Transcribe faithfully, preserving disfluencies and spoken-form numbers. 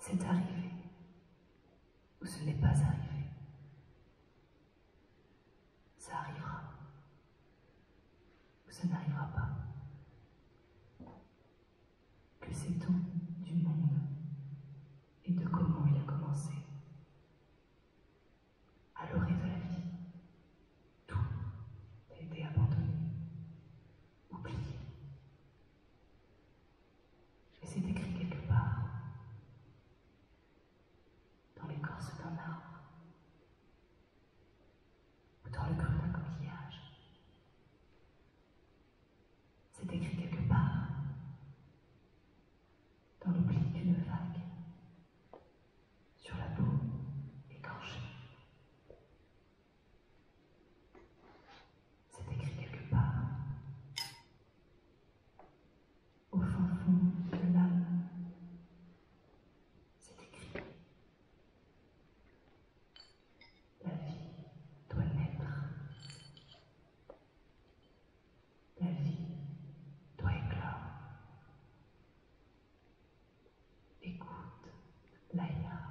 C'est arrivé ou ce n'est pas arrivé. Ça arrivera ou ça n'arrivera pas. Que sait-on du monde et de comment il a commencé? À l'orée de la vie, tout a été abandonné, oublié. Et c'est écrit quelque part, dans l'écorce d'un arbre, ou dans le creux d'un coquillage. C'est écrit quelque part, dans l'oubli d'une vague, sur la peau écorchée. C'est écrit quelque part, au fin fond de l'âme. C'est écrit. La vie doit naître. La vie doit éclore. Écoute, Laïla.